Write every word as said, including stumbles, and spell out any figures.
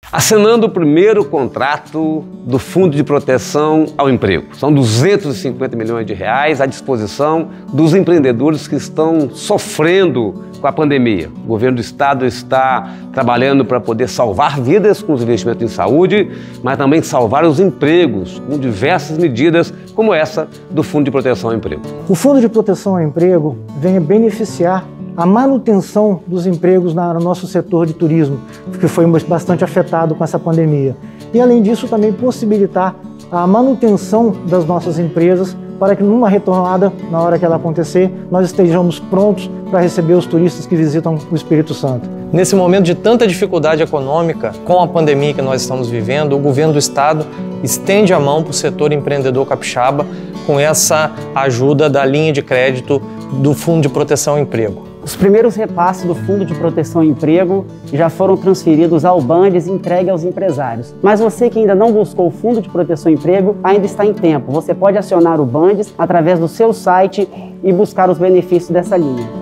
Assinando o primeiro contrato do Fundo de Proteção ao Emprego. São duzentos e cinquenta milhões de reais à disposição dos empreendedores que estão sofrendo com a pandemia. O governo do estado está trabalhando para poder salvar vidas com os investimentos em saúde, mas também salvar os empregos com diversas medidas como essa do Fundo de Proteção ao Emprego. O Fundo de Proteção ao Emprego vem beneficiar a manutenção dos empregos no nosso setor de turismo, que foi bastante afetado com essa pandemia. E, além disso, também possibilitar a manutenção das nossas empresas para que, numa retomada, na hora que ela acontecer, nós estejamos prontos para receber os turistas que visitam o Espírito Santo. Nesse momento de tanta dificuldade econômica, com a pandemia que nós estamos vivendo, o governo do estado estende a mão para o setor empreendedor capixaba com essa ajuda da linha de crédito do Fundo de Proteção ao Emprego. Os primeiros repasses do Fundo de Proteção ao Emprego já foram transferidos ao Bandes e entregue aos empresários. Mas você que ainda não buscou o Fundo de Proteção ao Emprego, ainda está em tempo. Você pode acionar o Bandes através do seu site e buscar os benefícios dessa linha.